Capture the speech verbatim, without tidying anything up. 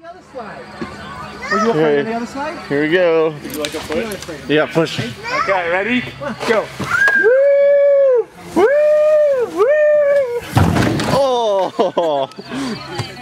Another slide. Were you afraid of the other slide? Here we go. Would you like a foot? Yeah, push. Okay, ready? Go. Woo! Woo! Woo! Oh!